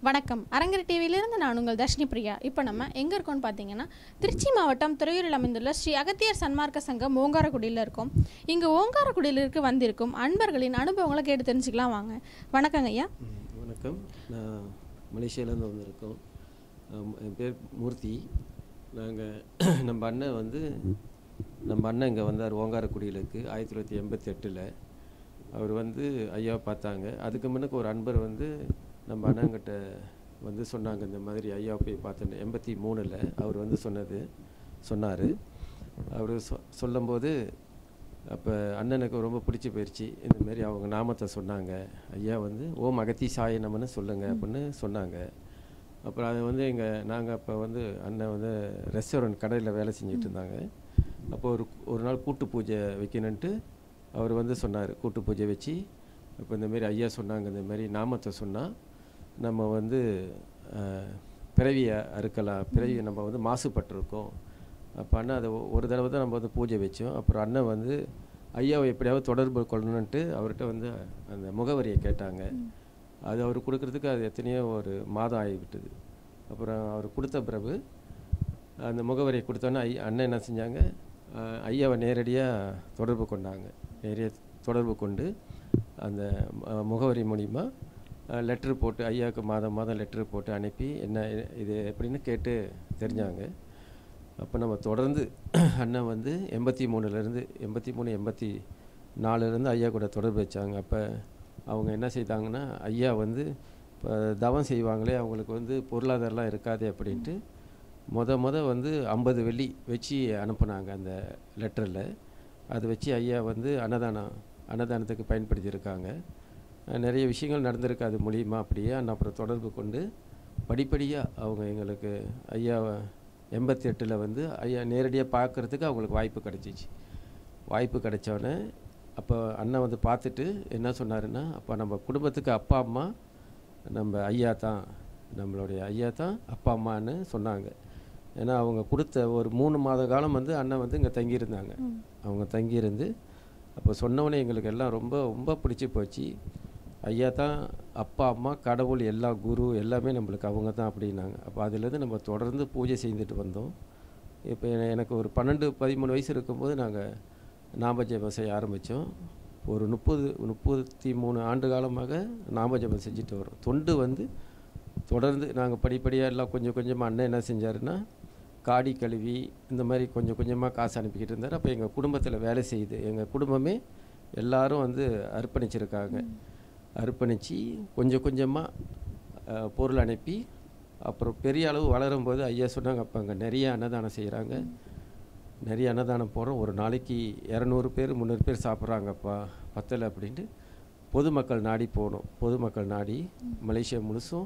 வணக்கம். அரங்கர் டிவியிலிருந்து நான் உங்கள் தர்ஷினி பிரியா. இப்போ நம்ம எங்கே இருக்கோம்னு பார்த்தீங்கன்னா, திருச்சி மாவட்டம் துறையூரில் அமைந்துள்ள ஸ்ரீ அகத்தியர் சன்மார்க்க சங்கம் ஓங்காரக்குடியில் இருக்கோம். இங்கே ஓங்காரக்குடியிலிருக்கு வந்திருக்கும் அன்பர்களின் அனுபவங்களை கேட்டு தெரிஞ்சுக்கலாம் வாங்க. வணக்கங்க ஐயா. வணக்கம். நான் மலேசியாவிலேருந்து வந்திருக்கோம். என் பேர் மூர்த்தி. நாங்கள் நம்ம அண்ணன் இங்கே வந்தார் ஓங்காரக்குடியிலுக்கு 1988. அவர் ஐயாவை பார்த்தாங்க. அதுக்கு முன்னுக்கு ஒரு அன்பர் நம்ம அண்ணங்கிட்ட சொன்னாங்க, இந்த மாதிரி ஐயாவை போய் பார்த்தேன்னு 83 அவர் சொன்னார். அவர் சொல்லும்போது அப்போ அண்ணனுக்கு ரொம்ப பிடிச்சி போயிடுச்சு. இந்தமாரி அவங்க நாமத்தை சொன்னாங்க. ஐயா ஓம் அகத்தி சாய நமன்னு சொல்லுங்கள் அப்படின்னு சொன்னாங்க. அப்புறம் அதை நாங்கள் அப்போ அண்ணன் ரெஸ்டாரண்ட் கடையில் வேலை செஞ்சுட்டு இருந்தாங்க. அப்போ ஒரு நாள் கூட்டு பூஜை வைக்கணுன்ட்டு அவர் சொன்னார். கூட்டு பூஜை வச்சு இப்போ இந்தமாரி ஐயா சொன்னாங்க, இந்தமாரி நாமத்தை சொன்னால் நம்ம பிறவியை அறுக்கலாம், பிறவியை நம்ம மாசுபட்டிருக்கோம். அப்போ அண்ணன் அதை ஒரு தடவை தான் நம்ம பூஜை வச்சோம். அப்புறம் அண்ணன் ஐயாவை எப்படியாவது தொடர்பு கொள்ளணுன்ட்டு அவர்கிட்ட அந்த முகவரியை கேட்டாங்க. அது அவர் கொடுக்குறதுக்கு அது எத்தனையோ ஒரு மாதம் ஆகிவிட்டது. அப்புறம் அவர் கொடுத்த பிறகு அந்த முகவரியை கொடுத்தோன்னே அண்ணன் என்ன செஞ்சாங்க, ஐயாவை நேரடியாக தொடர்பு கொண்டாங்க. தொடர்பு கொண்டு அந்த முகவரி மூலிமா லெட்ரு போட்டு ஐயாவுக்கு மாதம் லெட்ரு போட்டு அனுப்பி என்ன இது எப்படின்னு கேட்டு தெரிஞ்சாங்க. அப்போ நம்ம தொடர்ந்து அண்ணன் 83 84 ஐயா கூட தொடர்பு வச்சாங்க. அப்போ அவங்க என்ன செய்தாங்கன்னா, ஐயா இப்போ தவம் செய்வாங்களே அவங்களுக்கு பொருளாதாரம்லாம் இருக்காது அப்படின்ட்டு மொத 50 வெள்ளி வச்சு அனுப்புனாங்க அந்த லெட்டரில். அதை வச்சு ஐயா அன்னதானத்துக்கு பயன்படுத்தியிருக்காங்க. நிறைய விஷயங்கள் நடந்திருக்கு அது மூலிமா. அப்படியே அப்புறம் தொடர்பு கொண்டு படிப்படியாக அவங்க எங்களுக்கு ஐயாவை 88 ஐயா நேரடியாக பார்க்குறதுக்கு அவங்களுக்கு வாய்ப்பு கிடச்சிச்சு. வாய்ப்பு கிடைச்சோடனே அப்போ அண்ணன் பார்த்துட்டு என்ன சொன்னாருன்னா, அப்போ நம்ம குடும்பத்துக்கு அப்பா அம்மா நம்ம ஐயா தான், நம்மளுடைய ஐயா தான் அப்பா அம்மான்னு சொன்னாங்க. ஏன்னா அவங்க கொடுத்த ஒரு 3 மாத காலம் அண்ணன் இங்கே தங்கியிருந்தாங்க. அவங்க தங்கியிருந்து அப்போ சொன்னவொடனே எங்களுக்கு எல்லாம் ரொம்ப ரொம்ப பிடிச்சி போச்சு. ஐயா தான் அப்பா அம்மா கடவுள் எல்லாம் குரு எல்லாமே நம்மளுக்கு அவங்க தான் அப்படின்னாங்க. அப்போ அதுலேருந்து நம்ம தொடர்ந்து பூஜை செய்துட்டு வந்தோம். இப்போ எனக்கு ஒரு 12-13 வயசு இருக்கும்போது நாங்கள் நாமஜபம் செய்ய ஆரம்பித்தோம். ஒரு 33 ஆண்டு காலமாக நாமஜபம் செஞ்சுட்டு வரோம். தொண்டு தொடர்ந்து நாங்கள் படிப்படியாக எல்லாம் கொஞ்சம் கொஞ்சமாக அண்ணன் என்ன செஞ்சாருன்னா, காடி கழுவி இந்த மாதிரி கொஞ்சம் கொஞ்சமாக காசு அனுப்பிக்கிட்டு இருந்தார். அப்போ எங்கள் குடும்பத்தில் வேலை செய்யுது. எங்கள் குடும்பமே எல்லோரும் அர்ப்பணிச்சிருக்காங்க. அர்ப்பணித்து கொஞ்சம் கொஞ்சமாக பொருள் அனுப்பி அப்புறம் பெரிய அளவு வளரும்போது ஐயா சொன்னாங்க, அப்போ அங்கே நிறைய அன்னதானம் செய்கிறாங்க, நிறைய அன்னதானம் போடுறோம், ஒரு நாளைக்கு 200 பேர் 300 பேர் சாப்பிட்றாங்கப்பா, பத்தலை அப்படின்ட்டு பொதுமக்கள் நாடி போனோம். பொதுமக்கள் நாடி மலேசியா முழுசும்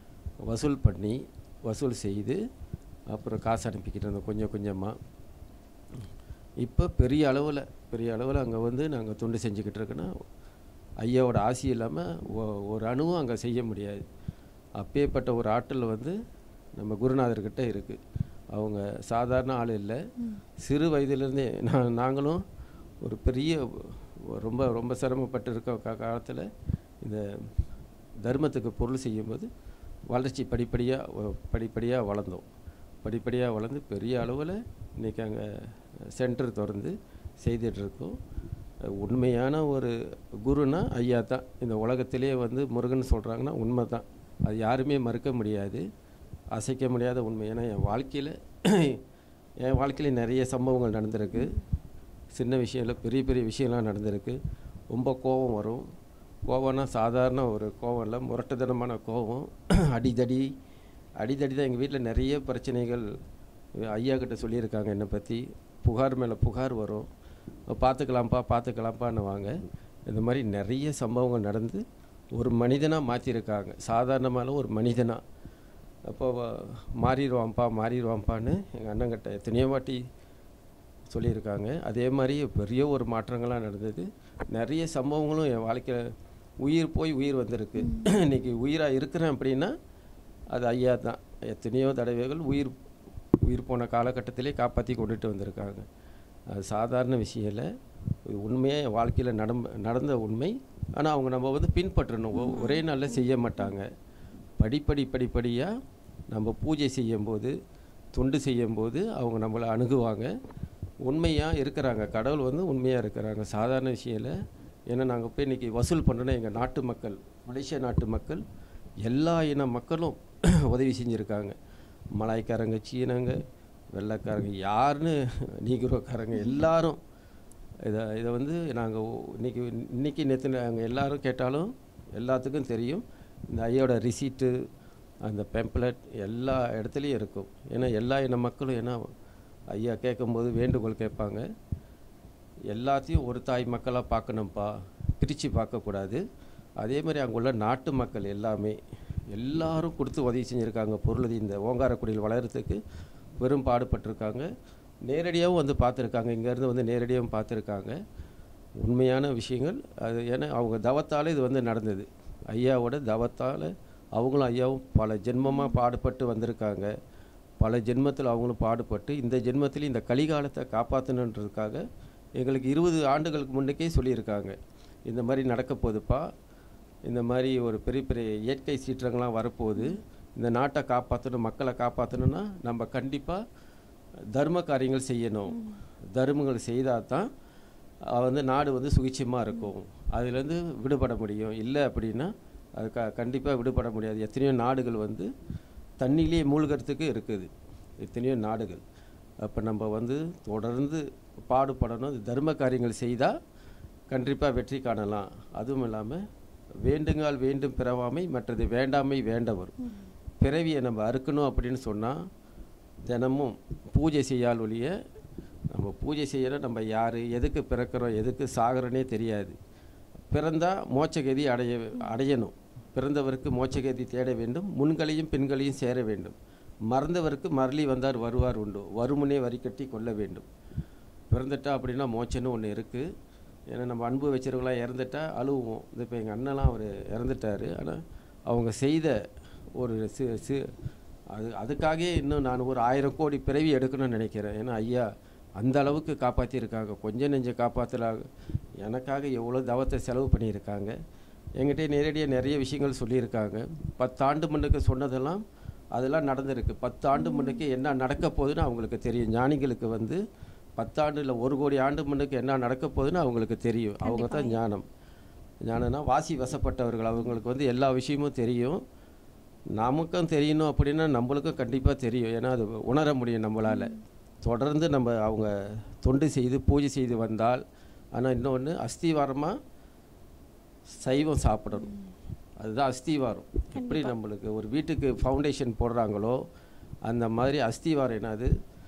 வசூல் செய்து அப்புறம் காசு அனுப்பிக்கிட்டு இருந்தோம் கொஞ்சம் கொஞ்சமாக. இப்போ பெரிய அளவில் அங்கே நாங்கள் தொண்டு செஞ்சுக்கிட்டு இருக்கோன்னா, ஐயாவோட ஆசி இல்லாமல் ஒரு அணுவும் அங்கே செய்ய முடியாது. அப்பேற்பட்ட ஒரு ஆற்றல் நம்ம குருநாதர்கிட்ட இருக்குது. அவங்க சாதாரண ஆள் இல்லை. சிறு வயதிலேருந்தே நாங்களும் ஒரு பெரிய ரொம்ப ரொம்ப சிரமப்பட்டு இருக்க காலத்தில் இந்த தர்மத்துக்கு பொருள் செய்யும்போது வளர்ச்சி படிப்படியாக வளர்ந்து பெரிய அளவில் இன்றைக்கி அங்கே சென்டர் திறந்து செய்துட்ருக்கோம். உண்மையான ஒரு குருனா ஐயா தான். இந்த உலகத்திலே முருகன் சொல்கிறாங்கன்னா உண்மை தான். அது யாருமே மறுக்க முடியாது, அசைக்க முடியாத உண்மை. ஏன்னா என் வாழ்க்கையில் நிறைய சம்பவங்கள் நடந்திருக்கு. சின்ன விஷயம் பெரிய பெரிய விஷயம்லாம் நடந்திருக்கு. ரொம்ப கோபம் வரும். கோபம்னா சாதாரண ஒரு கோபம் இல்லை, முரட்டுத்தனமான கோபம். அடிதடி தான். எங்கள் வீட்டில் நிறைய பிரச்சனைகள் ஐயா கிட்ட சொல்லியிருக்காங்க. என்னை பற்றி புகார் மேலே புகார் வரும். பார்த்துக்கலாம்ப்பான்னு வாங்க. இந்த மாதிரி நிறைய சம்பவங்கள் நடந்து ஒரு மனிதனாக மாற்றிருக்காங்க. சாதாரணமான ஒரு மனிதனாக. அப்போ மாறிடுவான்ப்பான்னு எங்கள் அண்ணங்கிட்ட எத்தனையோ வாட்டி சொல்லியிருக்காங்க. அதே மாதிரி பெரிய ஒரு மாற்றங்கள்லாம் நடந்தது. நிறைய சம்பவங்களும் என் வாழ்க்கையில் உயிர் போய் உயிர் வந்திருக்கு. இன்றைக்கி உயிராக இருக்கிறேன் அப்படின்னா அது ஐயா தான். எத்தனையோ தடவைகள் உயிர் போன காலகட்டத்திலே காப்பாற்றி கொண்டுட்டு வந்திருக்காங்க. அது சாதாரண விஷயம் இல்லை, உண்மையாக என் வாழ்க்கையில் நடந்த உண்மை. ஆனால் அவங்க நம்ம பின்பற்றணும். ஒரே நாளில் செய்ய மாட்டாங்க. படிப்படியாக நம்ம பூஜை செய்யும்போது தொண்டு செய்யும்போது அவங்க நம்மளை அணுகுவாங்க. உண்மையாக இருக்கிறாங்க, கடவுள் வந்து உண்மையாக இருக்கிறாங்க, சாதாரண விஷயம் இல்லை. ஏன்னா நாங்கள் போய் இன்றைக்கி வசூல் பண்ணுறோன்னா எங்கள் நாட்டு மக்கள், மலேசியா நாட்டு மக்கள், எல்லா இன மக்களும் உதவி செஞ்சுருக்காங்க. மலாய்க்காரங்க, சீனங்க, வெள்ளைக்காரங்க, யாருன்னு நீக்ரோக்காரங்க எல்லாரும் இதை வந்து நாங்கள் இன்றைக்கி நேற்று நாங்கள் எல்லோரும் கேட்டாலும் எல்லாத்துக்கும் தெரியும். இந்த ஐயோட ரிசீட்டு, அந்த பெம்ப்ளெட் எல்லா இடத்துலையும் இருக்கும். ஏன்னா எல்லா இன மக்களும், ஏன்னா ஐயா கேட்கும்போது வேண்டுகோள் கேட்பாங்க, எல்லாத்தையும் ஒரு தாய் மக்களாக பார்க்கணும்ப்பா, பிரித்து பார்க்கக்கூடாது. அதே மாதிரி அங்கே உள்ள நாட்டு மக்கள் எல்லாரும் கொடுத்து உதவி செஞ்சுருக்காங்க. பொருள் இந்த ஓங்காரக்குடியில் வளர்கிறதுக்கு பெரும் பாடுபட்டிருக்காங்க. நேரடியாகவும் வந்து பார்த்துருக்காங்க, இங்கேருந்து வந்து நேரடியாகவும் பார்த்துருக்காங்க. உண்மையான விஷயங்கள் அது. ஏன்னா அவங்க தவத்தால் இது வந்து நடந்தது. ஐயாவோட தவத்தால் அவங்களும் ஐயாவும் பல ஜென்மமாக பாடுபட்டு வந்திருக்காங்க. பல ஜென்மத்தில் அவங்களும் பாடுபட்டு இந்த ஜென்மத்தில் இந்த கலிகாலத்தை காப்பாற்றணுன்றதுக்காக எங்களுக்கு 20 ஆண்டுகளுக்கு முன்னுக்கே சொல்லியிருக்காங்க, இந்த மாதிரி நடக்க போகுதுப்பா, இந்த மாதிரி ஒரு பெரிய பெரிய இயற்கை சீற்றங்கள்லாம் வரப்போகுது, இந்த நாட்டை காப்பாற்றணும், மக்களை காப்பாற்றணுன்னா நம்ம கண்டிப்பாக தர்ம காரியங்கள் செய்யணும். தர்மங்கள் செய்தால் தான் வந்து நாடு வந்து சுகிட்சமாக இருக்கும், அதுலேருந்து விடுபட முடியும். இல்லை அப்படின்னா அது கண்டிப்பாக விடுபட முடியாது. எத்தனையோ நாடுகள் வந்து தண்ணியிலே மூழ்கிறதுக்கு இருக்குது, எத்தனையோ நாடுகள். அப்போ நம்ம வந்து தொடர்ந்து பாடுபடணும், தர்ம காரியங்கள் செய்தால் கண்டிப்பாக வெற்றி காணலாம். அதுவும் இல்லாமல் வேண்டுங்கால் வேண்டும் பிறவாமை, மற்றது வேண்டாமை வேண்டவர். பிறவியை நம்ம அறுக்கணும் அப்படின்னு சொன்னால் தினமும் பூஜை செய்யால் ஒழிய, நம்ம பூஜை செய்யணும், நம்ம யார், எதுக்கு பிறக்கிறோம், எதுக்கு சாகிறோன்னே தெரியாது. பிறந்தால் மோட்சகதி அடையணும். பிறந்தவருக்கு மோட்சகதி தேட வேண்டும், முன்களையும் பின்களையும் சேர வேண்டும். மறந்தவருக்கு மரளி வந்தார் வருவார் உண்டு, வருமுனே வரி கட்டி கொள்ள வேண்டும். பிறந்துட்டா அப்படின்னா மோட்சன்னு ஒன்று இருக்குது. ஏன்னா நம்ம அன்பு வச்சுருவங்களாம் இறந்துட்டா அழுவோம். இது இப்போ எங்கள் அண்ணெலாம் அவர் இறந்துட்டார், ஆனால் அவங்க செய்த ஒரு அதுக்காகவே இன்னும் நான் ஒரு 1000 கோடி பிறவி எடுக்கணும்னு நினைக்கிறேன். ஏன்னா ஐயா அந்த அளவுக்கு காப்பாற்றியிருக்காங்க. கொஞ்சம் நெஞ்சம் காப்பாற்றலாக எனக்காக எவ்வளோ தவத்தை செலவு பண்ணியிருக்காங்க. என்கிட்ட நேரடியாக நிறைய விஷயங்கள் சொல்லியிருக்காங்க. 10 ஆண்டு முன்னுக்கு சொன்னதெல்லாம் அதெல்லாம் நடந்திருக்கு. 10 ஆண்டு முன்னுக்கு என்ன நடக்க போகுதுன்னு அவங்களுக்கு தெரியும். ஞானிகளுக்கு வந்து 10 ஆண்டு இல்லை 1 கோடி ஆண்டு முன்னுக்கு என்ன நடக்க போகுதுன்னு அவங்களுக்கு தெரியும். அவங்க தான் ஞானம்னா வாசி வசப்பட்டவர்கள். அவங்களுக்கு வந்து எல்லா விஷயமும் தெரியும். நமக்கும் தெரியணும் அப்படின்னா நம்மளுக்கும் கண்டிப்பாக தெரியும். ஏன்னா அது உணர முடியும் நம்மளால். தொடர்ந்து நம்ம அவங்க தொண்டு செய்து பூஜை செய்து வந்தால். ஆனால் இன்னொன்று அஸ்திவாரமாக சைவம் சாப்பிடணும், அதுதான் அஸ்திவாரம். எப்படி நம்மளுக்கு ஒரு வீட்டுக்கு ஃபவுண்டேஷன் போடுறாங்களோ அந்த மாதிரி அஸ்திவாரம் என்னது,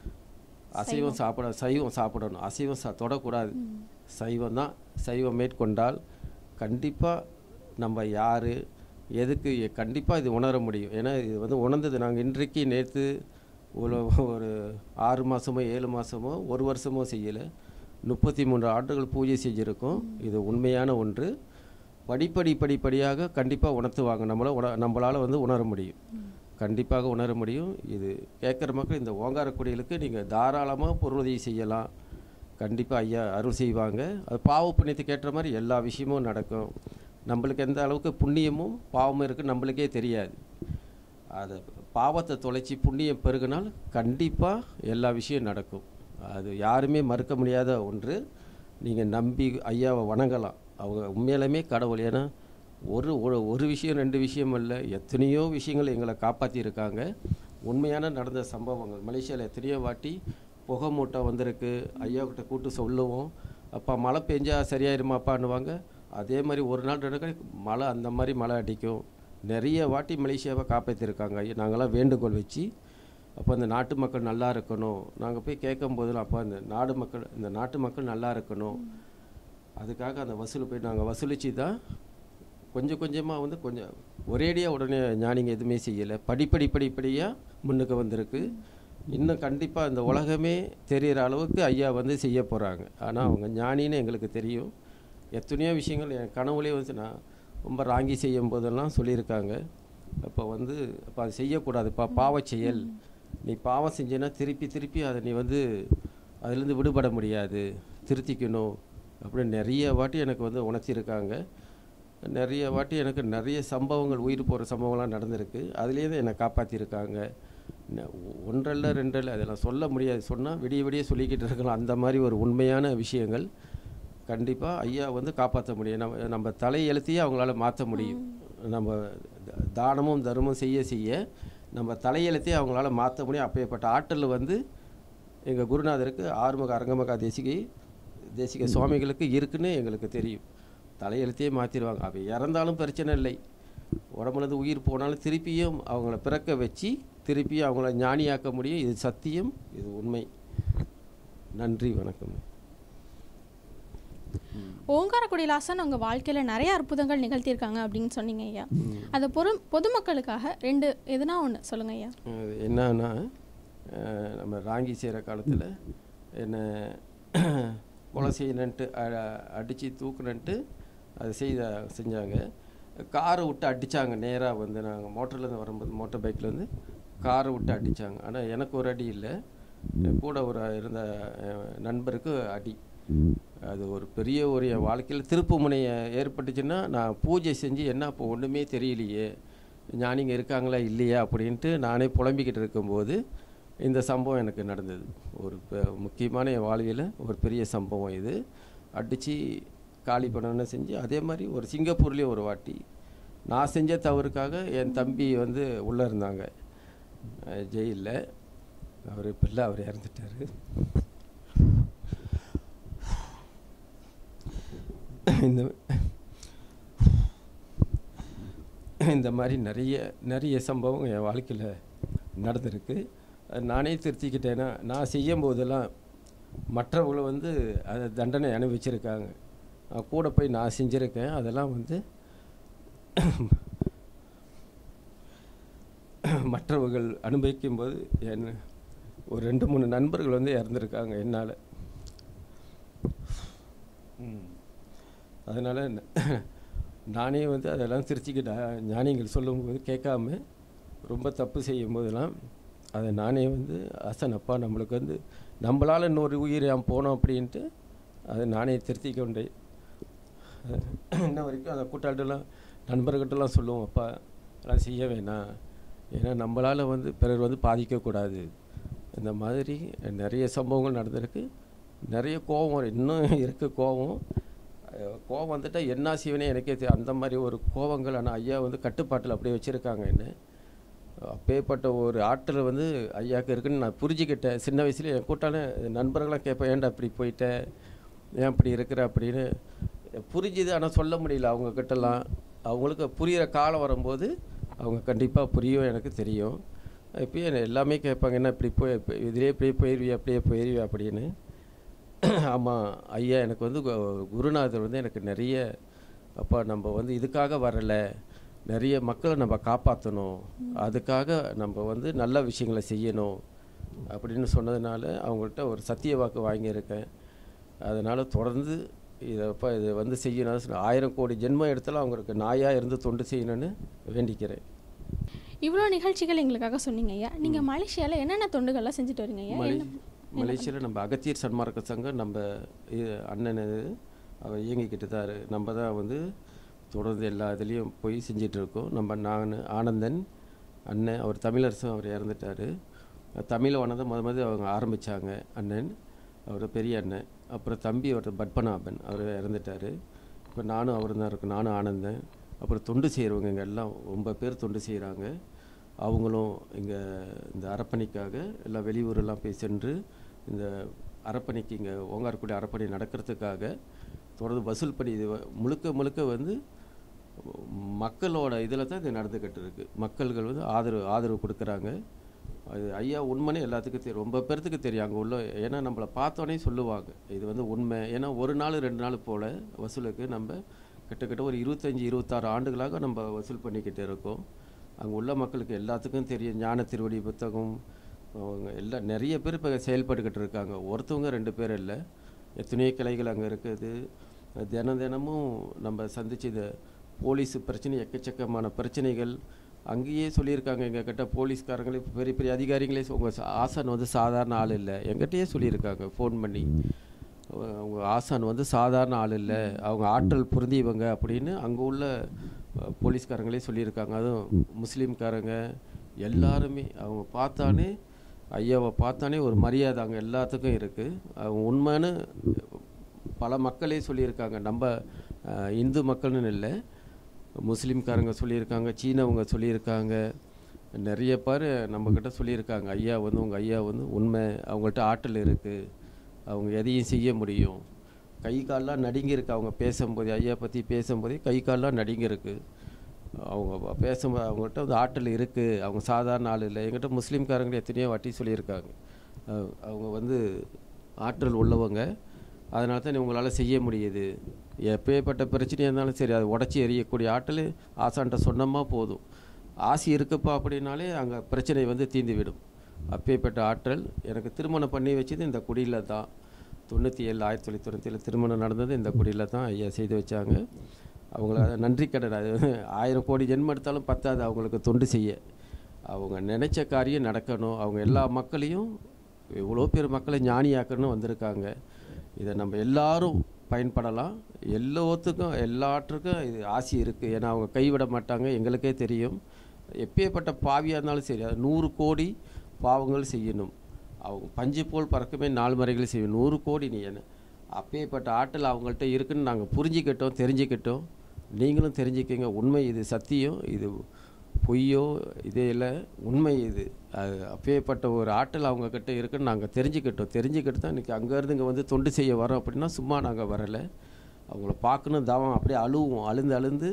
அசைவம் சைவம் சாப்பிடணும். அசைவம் தொடக்கூடாது, சைவம் தான். சைவம் மேற்கொண்டால் கண்டிப்பாக நம்ம யார் எதுக்கு கண்டிப்பாக இது உணர முடியும். ஏன்னா இது வந்து உணர்ந்தது நாங்கள் இன்றைக்கு நேற்று ஒரு 6 மாதமோ 7 மாதமோ 1 வருஷமோ செய்யலை, 33 ஆண்டுகள் பூஜை செஞ்சுருக்கோம். இது உண்மையான ஒன்று. படிப்படியாக கண்டிப்பாக உணர்த்துவாங்க, நம்மளால் வந்து உணர முடியும், கண்டிப்பாக உணர முடியும். இது கேட்குற மக்கள் இந்த ஓங்காரக்குடிகளுக்கு நீங்கள் தாராளமாக பொருளுதவி செய்யலாம். கண்டிப்பாக ஐயா அருள் செய்வாங்க. அது பாவ புண்ணியத்துக்கு ஏற்ற மாதிரி எல்லா விஷயமும் நடக்கும். நம்மளுக்கு எந்த அளவுக்கு புண்ணியமும் பாவமும் இருக்குது நம்மளுக்கே தெரியாது. அதை பாவத்தை தொலைச்சி புண்ணியம் பெருகினால் கண்டிப்பாக எல்லா விஷயம் நடக்கும். அது யாருமே மறுக்க முடியாத ஒன்று. நீங்கள் நம்பி ஐயாவை வணங்கலாம். அவங்க உண்மையிலுமே கடவுள். ஏன்னா ஒரு விஷயம் 2 விஷயம் இல்லை, எத்தனையோ விஷயங்கள் எங்களை காப்பாற்றியிருக்காங்க. உண்மையான நடந்த சம்பவங்கள். மலேசியாவில் எத்தனையோ வாட்டி புகை மூட்டை வந்திருக்கு, ஐயாக்கிட்ட கூட்டு சொல்லுவோம், அப்பா மழை பெஞ்சா சரியாயிருமாப்பான்னுவாங்க. அதே மாதிரி ஒரு நாள் 2 நாள் மழை, அந்த மாதிரி மழை அடிக்கும். நிறைய வாட்டி மலேசியாவை காப்பாற்றிருக்காங்க ஐயா. நாங்களாம் வேண்டுகோள் வச்சு, அப்போ அந்த நாட்டு மக்கள் நல்லா இருக்கணும். நாங்கள் போய் கேட்கும் போதெல்லாம் அப்போ இந்த நாட்டு மக்கள் நல்லா இருக்கணும், அதுக்காக அந்த வசூல் போய் நாங்கள் வசூலித்து தான் கொஞ்சம் கொஞ்சமாக வந்து கொஞ்சம் ஒரேடியாக உடனே ஞானிங்க எதுவுமே செய்யலை. படிப்படியாக முன்னுக்கு வந்திருக்கு. இன்னும் கண்டிப்பாக இந்த உலகமே தெரிகிற அளவுக்கு ஐயா வந்து செய்ய போகிறாங்க. ஆனால் அவங்க ஞானின்னு எங்களுக்கு தெரியும். எத்தனையோ விஷயங்கள் என் கனவுலேயே வந்து நான் ரொம்ப ராங்கி செய்யும் போதெல்லாம் சொல்லியிருக்காங்க. அப்போ வந்து அப்போ அது செய்யக்கூடாதுப்பா, பாவ செயல். நீ பாவம் செஞ்சேன்னா திருப்பி அதை நீ வந்து அதுலேருந்து விடுபட முடியாது, திருத்திக்கணும் அப்படின்னு நிறைய வாட்டி எனக்கு வந்து உணர்த்தியிருக்காங்க. நிறைய வாட்டி எனக்கு நிறைய சம்பவங்கள், உயிர் போகிற சம்பவங்கள்லாம் நடந்திருக்கு. அதுலேயே தான் என்னை காப்பாற்றிருக்காங்க. ஒன்றல்ல ரெண்டல்ல, அதெல்லாம் சொல்ல முடியாது. சொன்னால் விடிய விடிய சொல்லிக்கிட்டு இருக்கலாம். அந்த மாதிரி ஒரு உண்மையான விஷயங்கள் கண்டிப்பாக ஐயா வந்து காப்பாற்ற முடியும். நம்ம தலையெழுத்தையே அவங்களால மாற்ற முடியும். நம்ம தானமும் தர்மமும் செய்ய செய்ய நம்ம தலையெழுத்தையே அவங்களால மாற்ற முடியும். அப்பேற்பட்ட ஆற்றல் வந்து எங்கள் குருநாதருக்கு ஆறுமுக அரங்கமகா தேசிக சுவாமிகளுக்கு இருக்குன்னு எங்களுக்கு தெரியும். தலையெழுத்தையே மாற்றிடுவாங்க. அப்போ இறந்தாலும் பிரச்சனை இல்லை, உடம்புலேருந்து உயிர் போனாலும் திருப்பியும் அவங்கள பிறக்க வச்சு திருப்பியும் அவங்கள ஞானியாக்க முடியும். இது சத்தியம், இது உண்மை. நன்றி, வணக்கம். ஓங்காரக்குடியில் ஆசான் உங்கள் வாழ்க்கையில் நிறைய அற்புதங்கள் நிகழ்த்தியிருக்காங்க அப்படின்னு சொன்னீங்க ஐயா. அதை பொதுமக்களுக்காக எதுனா ஒன்று சொல்லுங்க ஐயா. என்னன்னா, நம்ம ராங்கி செய்கிற காலத்தில் என்னை கொலை செய்யணுன்ட்டு அடித்து தூக்குனன்ட்டு அது செஞ்சாங்க. காரை விட்டு அடித்தாங்க. நேராக வந்து நாங்கள் மோட்டர்லேருந்து வரும்போது, மோட்டர் பைக்லேருந்து காரை விட்டு அடித்தாங்க. ஆனால் எனக்கு ஒரு அடி இல்லை, கூட ஒரு இருந்த நண்பருக்கு அடி. அது ஒரு பெரிய ஒரு என் வாழ்க்கையில் திருப்பு முனையை ஏற்பட்டுச்சுன்னா, நான் பூஜை செஞ்சு என்ன இப்போ ஒன்றுமே தெரியலையே, ஞானிங்க இருக்காங்களா இல்லையா அப்படின்ட்டு நானே புலம்பிக்கிட்டு இருக்கும்போது இந்த சம்பவம் எனக்கு நடந்தது. ஒரு முக்கியமான என் வாழ்வியில் ஒரு பெரிய சம்பவம் இது. அடித்து காலி பண்ணணும்னு செஞ்சு, அதே மாதிரி ஒரு சிங்கப்பூர்லேயும் ஒரு வாட்டி நான் செஞ்ச தவறுக்காக என் தம்பி வந்து உள்ளே இருந்தாங்க ஜெயிலில். அவர் இப்போ இல்லை, அவர் இறந்துட்டார். இந்த மாதிரி நிறைய சம்பவம் என் வாழ்க்கையில் நடந்திருக்கு. நானே திருத்திக்கிட்டேன்னா, நான் செய்யும் போதெல்லாம் மற்றவங்களை வந்து அதை தண்டனை அனுபவிச்சிருக்காங்க. கூட போய் நான் செஞ்சுருக்கேன். அதெல்லாம் வந்து மற்றவர்கள் அனுபவிக்கும்போது ஒரு 2-3 நண்பர்கள் வந்து இறந்துருக்காங்க என்னால். அதனால் நானே வந்து அதெல்லாம் திருச்சிக்கிட்டேன். ஞானிகள் சொல்லும்போது கேட்காம ரொம்ப தப்பு செய்யும் போதெல்லாம் அதை நானே வந்து அசனப்பா நம்மளுக்கு வந்து நம்மளால் இன்னொரு உயிர் போனோம் அப்படின்ட்டு அதை நானே திருத்திக் கொண்டேன். இன்ன வரைக்கும் அந்த கூட்டாளிட்டெல்லாம் நண்பர்கிட்டலாம் சொல்லுவோம், அப்பா அதெல்லாம் செய்ய வேணாம், ஏன்னா நம்மளால் வந்து பிறர் வந்து பாதிக்கக்கூடாது. இந்த மாதிரி நிறைய சம்பவங்கள் நடந்திருக்கு. நிறைய கோபம் இன்னும் இருக்குது. கோபம் வந்துட்டால் என்ன செய்வேனே எனக்கே தெரியும். அந்த மாதிரி ஒரு கோபங்கள். ஆனால் ஐயா வந்து கட்டுப்பாட்டில் அப்படியே வச்சுருக்காங்க என்ன. அப்பேற்பட்ட ஒரு ஆற்றல் வந்து ஐயாவுக்கு இருக்குன்னு நான் புரிஞ்சுக்கிட்டேன். சின்ன வயசுலேயே என் கூட்டாளி நண்பர்களாம் கேட்பேன், ஏன்டா அப்படி போயிட்டேன், ஏன் அப்படி இருக்கிற அப்படின்னு புரிஞ்சுது. ஆனால் சொல்ல முடியல அவங்கக்கிட்டலாம். அவங்களுக்கு புரிகிற காலம் வரும்போது அவங்க கண்டிப்பாக புரியும், எனக்கு தெரியும். இப்போயே எல்லாமே கேட்பாங்க, என்ன இப்படி இதிலே இப்படியே போயிடுவியா, அப்படியே போயிடுவியா அப்படின்னு. ஆமாம் ஐயா, எனக்கு வந்து குருநாதர் வந்து எனக்கு நிறைய, அப்பா நம்ம வந்து இதுக்காக வரலை, நிறைய மக்களை நம்ம காப்பாற்றணும், அதுக்காக நம்ம வந்து நல்ல விஷயங்களை செய்யணும் அப்படின்னு சொன்னதுனால அவங்கள்ட்ட ஒரு சத்திய வாக்கு வாங்கியிருக்கேன். அதனால் தொடர்ந்து இது வந்து செய்யணும். 1000 கோடி ஜென்மம் எடுத்தாலும் அவங்களுக்கு நாயாக இருந்து தொண்டு செய்யணும்னு வேண்டிக்கிறேன். இவ்வளோ நிகழ்ச்சிகள் எங்களுக்காக சொன்னீங்க ஐயா. நீங்கள் மலேசியாவில் என்னென்ன தொண்டுகள்லாம் செஞ்சுட்டு வரீங்க ஐயா? மலேசியாவில் நம்ம அகத்தியர் சன்மார்க்க சங்கம் நம்ம அண்ணன் அவர் இயங்கிக்கிட்டு தான். நம்ம தான் வந்து தொடர்ந்து எல்லா இதுலேயும் போய் செஞ்சிட்ருக்கோம். நான் ஆனந்தன் அண்ணன், அவர் தமிழரசன், அவர் இறந்துட்டார். தமிழ் வனதை முதல் அவங்க ஆரம்பித்தாங்க அண்ணன், அவர் பெரிய அண்ணன். அப்புறம் தம்பி அவர் பத்மநாபன், அவர் இறந்துட்டார். இப்போ நானும் அவர் தான் இருக்கோம், நானும் ஆனந்தன். அப்புறம் தொண்டு செய்கிறவங்க இங்கே எல்லாம் ரொம்ப பேர் தொண்டு செய்கிறாங்க. அவங்களும் இங்கே இந்த அரப்பணிக்காக எல்லாம் வெளியூரெல்லாம் போய் சென்று இந்த அரப்பணிக்கு இங்கே ஓங்காரக்குடி அரப்பணி நடக்கிறதுக்காக தொடர்ந்து வசூல் பண்ணி இது முழுக்க வந்து மக்களோட இதில் தான் இது நடந்துக்கிட்டு இருக்குது. மக்கள்கள் வந்து ஆதரவு கொடுக்குறாங்க. அது ஐயா உண்மைனே எல்லாத்துக்கும் தெரியும், ரொம்ப பேர்த்துக்கு தெரியும் அங்கே உள்ள. ஏன்னா நம்மளை பார்த்தோன்னே சொல்லுவாங்க இது வந்து உண்மை. ஏன்னா ஒரு நாள் 2 நாள் போல் வசூலுக்கு நம்ம கிட்டத்தட்ட ஒரு 25-26 ஆண்டுகளாக நம்ம வசூல் பண்ணிக்கிட்டு இருக்கோம். அங்கே உள்ள மக்களுக்கு எல்லாத்துக்கும் தெரியும். ஞான திருவடி புத்தகம் அவங்க எல்லாம் நிறைய பேர் இப்போ செயல்பட்டுக்கிட்டு இருக்காங்க. ஒருத்தவங்க 2 பேர் இல்லை, எத்தனையோ கிளைகள் அங்கே இருக்குது. தினமும் நம்ம சந்திச்சு இந்த போலீஸ் பிரச்சனை, எக்கச்சக்கமான பிரச்சனைகள் அங்கேயே சொல்லியிருக்காங்க. எங்கள் கிட்ட போலீஸ்காரங்களே பெரிய பெரிய அதிகாரிகளே உங்கள் ஆசான் வந்து சாதாரண ஆள் இல்லை, எங்கிட்டயே சொல்லியிருக்காங்க ஃபோன் பண்ணி. அவங்க ஆசான் வந்து சாதாரண ஆள் இல்லை, அவங்க ஆற்றல் பொருந்தியவங்க அப்படின்னு அங்கே உள்ள போலீஸ்காரங்களே சொல்லியிருக்காங்க. அதுவும் முஸ்லீம்காரங்க எல்லாருமே அவங்க பார்த்தானே, ஐயாவை பார்த்தானே ஒரு மரியாதை அங்கே எல்லாத்துக்கும் இருக்குது. அவங்க உண்மைன்னு பல மக்களே சொல்லியிருக்காங்க. நம்ம இந்து மக்கள்னு இல்லை, முஸ்லீம்காரங்க சொல்லியிருக்காங்க, சீனவங்க சொல்லியிருக்காங்க, நிறைய பேர் நம்மக்கிட்ட சொல்லியிருக்காங்க. ஐயா வந்து உங்கள் ஐயா வந்து உண்மை, அவங்கள்ட்ட ஆற்றல் இருக்குது, அவங்க எதையும் செய்ய முடியும். கை கால்லாம் நடுங்கியிருக்கு அவங்க பேசும்போது, ஐயா பற்றி பேசும்போதே கை கால்லாம் நடுங்கியிருக்கு. அவங்க பேசும்போது அவங்கள்ட்ட வந்து ஆற்றல் இருக்குது, அவங்க சாதாரண ஆள் இல்லை. எங்கிட்ட முஸ்லீம்காரங்க எத்தனையோ வாட்டி சொல்லியிருக்காங்க, அவங்க வந்து ஆற்றல் உள்ளவங்க, அதனால தான் உங்களால் செய்ய முடியுது. எப்பேற்பட்ட பிரச்சனையாக இருந்தாலும் சரி, அதை உடச்சி எறியக்கூடிய ஆற்றல் ஆசான்ட்ட சொன்னோமா போதும். ஆசி இருக்குப்பா அப்படின்னாலே அங்கே பிரச்சனை வந்து தீர்ந்து விடும். அப்பேற்பட்ட ஆற்றல். எனக்கு திருமணம் பண்ணி வச்சது இந்த குடியில் தான். 1997 திருமணம் நடந்தது இந்த குடியில் தான் ஐயா செய்து வச்சாங்க. அவங்கள நன்றி கடன், அது 1000 கோடி ஜென்மம் எடுத்தாலும் பத்தாது அவங்களுக்கு தொண்டு செய்ய. அவங்க நினச்ச காரியம் நடக்கணும். அவங்க எல்லா மக்களையும், இவ்வளோ பேர் மக்களை ஞானியாக்கணும்னு வந்திருக்காங்க. இதை நம்ம எல்லாரும் பயன்படலாம். எல்லோத்துக்கும் எல்லாற்றுக்கும் இது ஆசி இருக்குது. ஏன்னா அவங்க கைவிட மாட்டாங்க, எங்களுக்கே தெரியும். எப்பேற்பட்ட பாவியாக இருந்தாலும் சரி, அது 100 கோடி பாவங்கள் செய்யணும், அவங்க பஞ்சு போல் பறக்கமே 4 மறைகள் செய்யணும். 100 கோடி நீ என்ன, அப்பேற்பட்ட ஆற்றல் அவங்கள்ட்ட இருக்குன்னு நாங்கள் புரிஞ்சிக்கிட்டோம், தெரிஞ்சுக்கிட்டோம். நீங்களும் தெரிஞ்சுக்கிங்க. உண்மை இது, சத்தியம் இது, பொய்யோ இதே இல்லை, உண்மை இது. அது அப்பேற்பட்ட ஒரு ஆற்றல் அவங்கக்கிட்ட இருக்குன்னு நாங்கள் தெரிஞ்சுக்கிட்டு தான் இன்றைக்கி அங்கேருந்து இங்கே வந்து தொண்டு செய்ய வரோம். அப்படின்னா சும்மா நாங்கள் வரலை, அவங்கள பார்க்கணும் தவம். அப்படியே அழுவோம், அழுந்து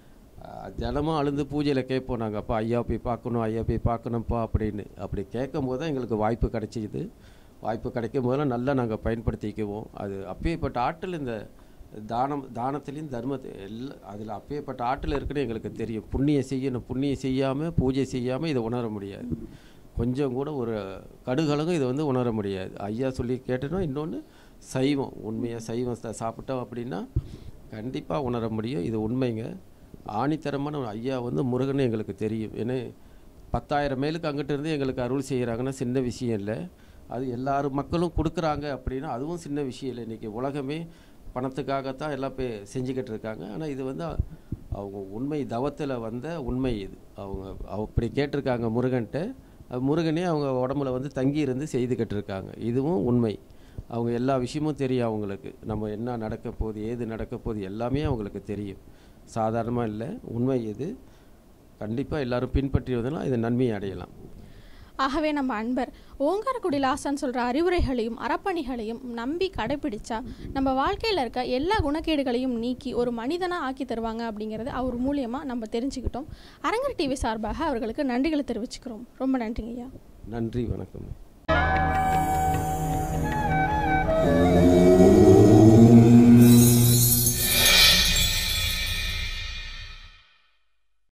தினமும் அழுந்து பூஜையில் கேட்போம் நாங்கள். அப்பா ஐயா போய் பார்க்கணும், ஐயா போய் பார்க்கணும்ப்பா அப்படின்னு. அப்படி கேட்கும் போது தான் எங்களுக்கு வாய்ப்பு கிடைச்சிது. வாய்ப்பு கிடைக்கும் போதெல்லாம் நல்லா நாங்கள் பயன்படுத்திக்குவோம். அது அப்பேற்பட்ட ஆற்றல் இந்த தானத்துலேயும் தர்மத்தை எல்லாம் அதில் அப்பேற்பட்ட ஆற்றல் இருக்குன்னு எங்களுக்கு தெரியும். புண்ணியம் செய்யணும், புண்ணியம் செய்யாமல் பூஜை செய்யாமல் இதை உணர முடியாது. கொஞ்சம் கூட ஒரு கடுகளங்கும் இதை வந்து உணர முடியாது. ஐயா சொல்லி கேட்டோன்னா இன்னொன்று சைவம், உண்மையாக சைவம் சாப்பிட்டோம் அப்படின்னா கண்டிப்பாக உணர முடியும். இது உண்மைங்க, ஆணித்தரமான ஐயா வந்து முருகன் எங்களுக்கு தெரியும். ஏன்னா 10,000 மைலுக்கு அங்கிட்ட இருந்து எங்களுக்கு அருள் செய்கிறாங்கன்னா சின்ன விஷயம் இல்லை. அது எல்லாரும் மக்களும் கொடுக்குறாங்க அப்படின்னா அதுவும் சின்ன விஷயம் இல்லை. இன்றைக்கி உலகமே பணத்துக்காகத்தான் எல்லாம் போய் செஞ்சுக்கிட்டு இருக்காங்க. ஆனால் இது வந்து அவங்க உண்மை தவத்தில் வந்த உண்மை இது. அவங்க அப்படி கேட்டிருக்காங்க முருகன்ட்ட, முருகனே அவங்க உடம்புல வந்து தங்கி இருந்து செய்துக்கிட்டு இருக்காங்க. இதுவும் உண்மை. அவங்க எல்லா விஷயமும் தெரியும் அவங்களுக்கு. நம்ம என்ன நடக்க போகுது, ஏது நடக்க போகுது எல்லாமே அவங்களுக்கு தெரியும். சாதாரணமாக இல்லை, உண்மை இது. கண்டிப்பாக எல்லோரும் பின்பற்றி வந்தனால் இதை நன்மையை அடையலாம். ஆகவே நம்ம அன்பர் ஓங்காரக்குடில் ஆசான் சொல்கிற அறிவுரைகளையும் அறப்பணிகளையும் நம்பி கடைப்பிடிச்சா நம்ம வாழ்க்கையில் இருக்க எல்லா குணக்கேடுகளையும் நீக்கி ஒரு மனிதனாக ஆக்கி தருவாங்க அப்படிங்கிறது அவர் மூலியமாக நம்ம தெரிஞ்சுக்கிட்டோம். அரங்கர் டிவி சார்பாக அவர்களுக்கு நன்றிகளை தெரிவிச்சுக்கிறோம். ரொம்ப நன்றிங்க ஐயா. நன்றி, வணக்கம்.